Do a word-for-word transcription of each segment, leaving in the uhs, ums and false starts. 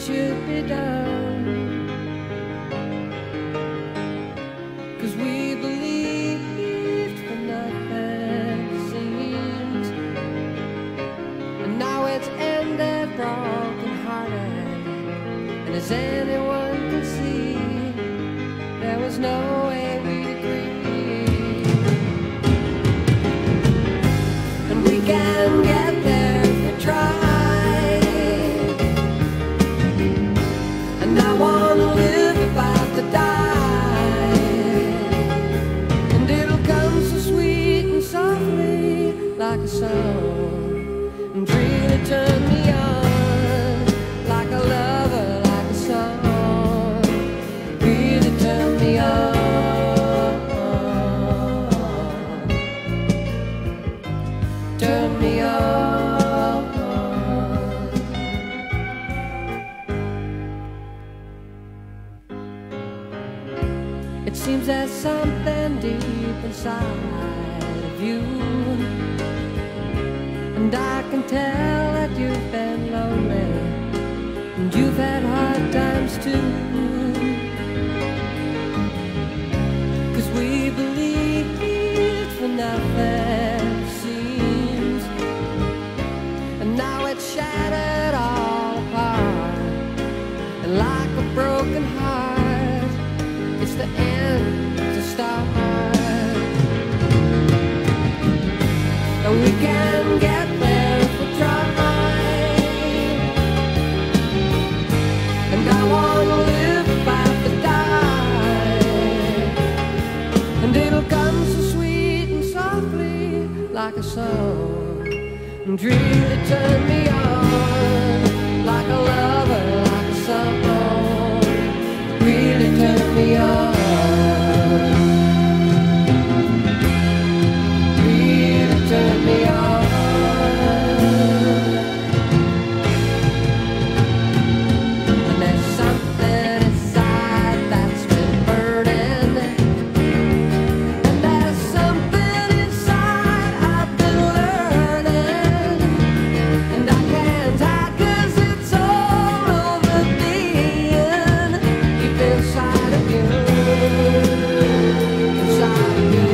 should be done, 'cause we believed for nothing seems, and now it's ended broken hearted. And as anyone can see, there was no way we'd agree. And we can get there if we try, and I wanna live if I have to die. And it'll come so sweet and softly like a song, and really turn me on like a lover, like a song. Really turn me on, turn me on. It seems there's something deep inside of you, and I can tell that you've been lonely, and you've had hard times too. 'Cause we believed for nothing seems, and now it's shattered all apart. And like a broken heart, it's the end to start. And we can get there if we try, and I wanna live if I have to die. And it'll come so sweet and softly like a song, and really turn me on like a lover, like a song. Really turn me on. Turn me on. And there's something inside that's been burning, and there's something inside I've been learning, and I can't hide 'cause it's all over being deep inside of you, inside of you.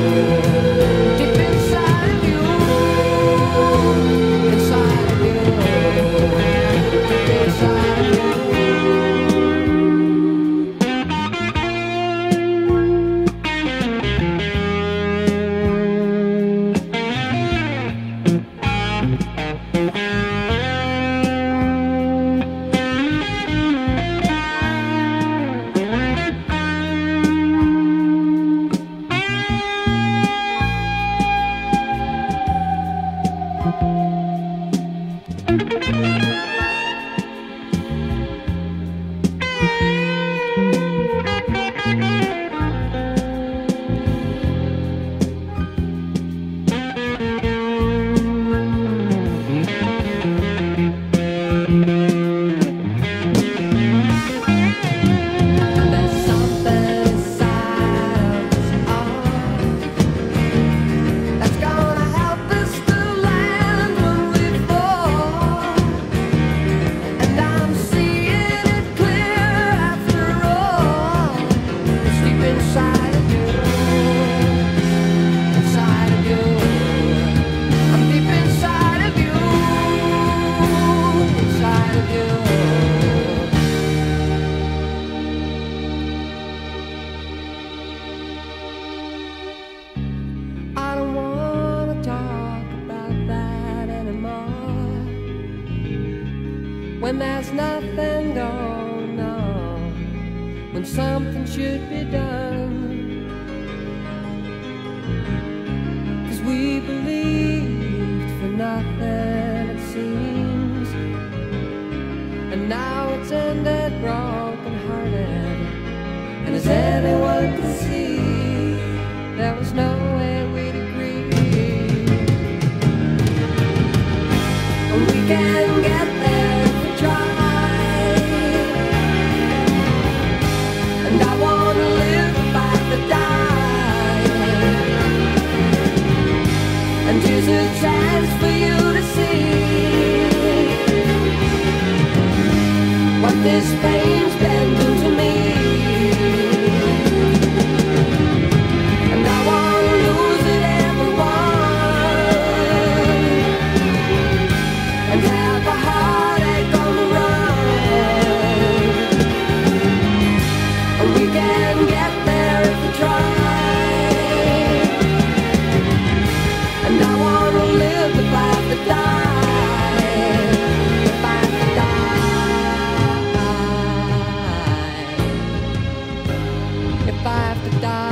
When there's nothing going on, when something should be done, 'cause we believed for nothing it seems, and now it's ended broken hearted. And as anyone can see, there was no way we'd agree. And we can get there if we try, and I wanna live if I have to die. And here's a chance for you to see this pain's bending to me. And I wanna lose it, everyone, and have a heartache on the run. And we can get there if we try. And I wanna live if I have to die. If I have to die. If I have to die.